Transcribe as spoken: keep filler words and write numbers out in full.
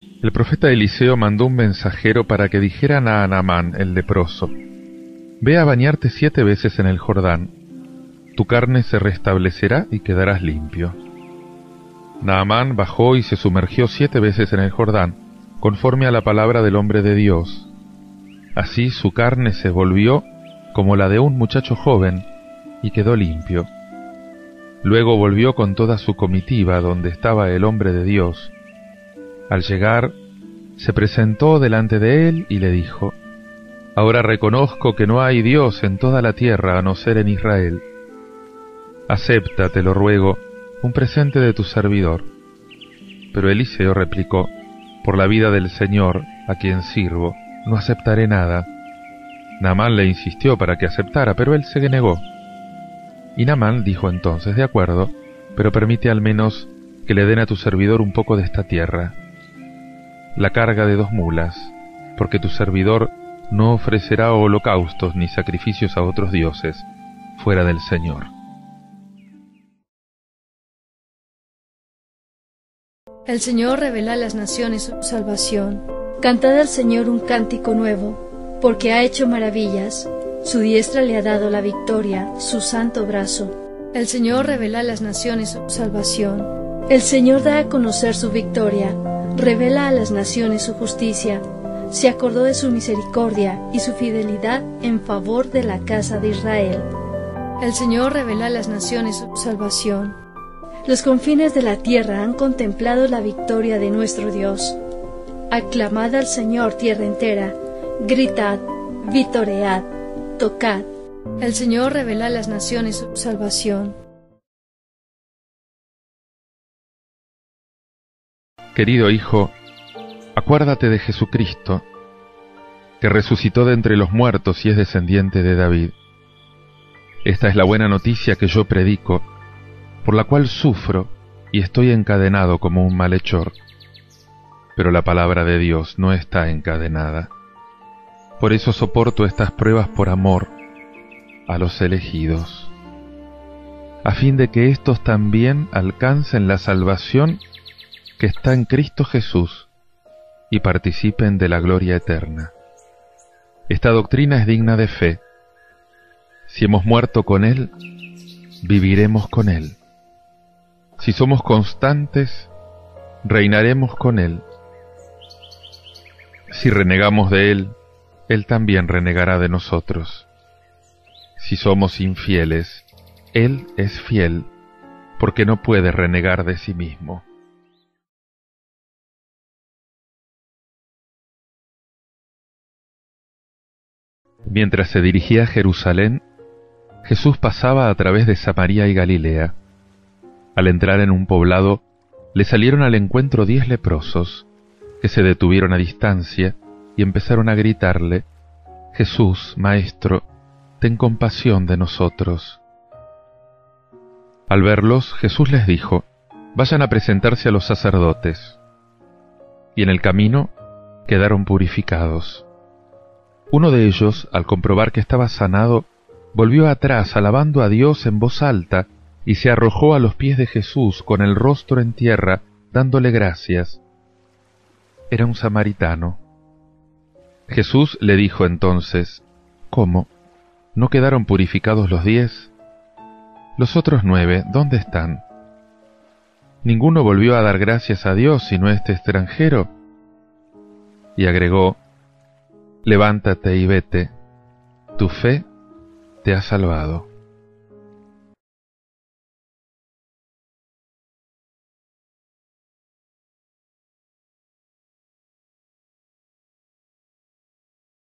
El profeta Eliseo mandó un mensajero para que dijeran a Naamán, el leproso: «Ve a bañarte siete veces en el Jordán, tu carne se restablecerá y quedarás limpio». Naamán bajó y se sumergió siete veces en el Jordán, conforme a la palabra del hombre de Dios. Así su carne se volvió como la de un muchacho joven y quedó limpio. Luego volvió con toda su comitiva donde estaba el hombre de Dios. Al llegar, se presentó delante de él y le dijo: «Ahora reconozco que no hay Dios en toda la tierra a no ser en Israel. Acepta, te lo ruego, un presente de tu servidor». Pero Eliseo replicó: «Por la vida del Señor, a quien sirvo, no aceptaré nada». Naamán le insistió para que aceptara, pero él se negó. Y Naamán dijo entonces: «De acuerdo, pero permite al menos que le den a tu servidor un poco de esta tierra, la carga de dos mulas, porque tu servidor no ofrecerá holocaustos ni sacrificios a otros dioses fuera del Señor». El Señor revela a las naciones su salvación. Cantad al Señor un cántico nuevo, porque ha hecho maravillas. Su diestra le ha dado la victoria, su santo brazo. El Señor revela a las naciones su salvación. El Señor da a conocer su victoria, revela a las naciones su justicia. Se acordó de su misericordia y su fidelidad en favor de la casa de Israel. El Señor revela a las naciones su salvación. Los confines de la tierra han contemplado la victoria de nuestro Dios. Aclamad al Señor, tierra entera, gritad, vitoread, tocad. El Señor revela a las naciones su salvación. Querido hijo, acuérdate de Jesucristo, que resucitó de entre los muertos y es descendiente de David. Esta es la buena noticia que yo predico, por la cual sufro y estoy encadenado como un malhechor. Pero la palabra de Dios no está encadenada. Por eso soporto estas pruebas por amor a los elegidos, a fin de que éstos también alcancen la salvación que está en Cristo Jesús y participen de la gloria eterna. Esta doctrina es digna de fe. Si hemos muerto con Él, viviremos con Él. Si somos constantes, reinaremos con Él. Si renegamos de Él, Él también renegará de nosotros. Si somos infieles, Él es fiel, porque no puede renegar de sí mismo. Mientras se dirigía a Jerusalén, Jesús pasaba a través de Samaria y Galilea. Al entrar en un poblado, le salieron al encuentro diez leprosos, que se detuvieron a distancia y empezaron a gritarle: «Jesús, Maestro, ten compasión de nosotros». Al verlos, Jesús les dijo: «Vayan a presentarse a los sacerdotes». Y en el camino quedaron purificados. Uno de ellos, al comprobar que estaba sanado, volvió atrás alabando a Dios en voz alta y se arrojó a los pies de Jesús con el rostro en tierra, dándole gracias. Era un samaritano. Jesús le dijo entonces: «¿Cómo? ¿No quedaron purificados los diez? Los otros nueve, ¿dónde están? ¿Ninguno volvió a dar gracias a Dios sino este extranjero?» Y agregó: «Levántate y vete, tu fe te ha salvado».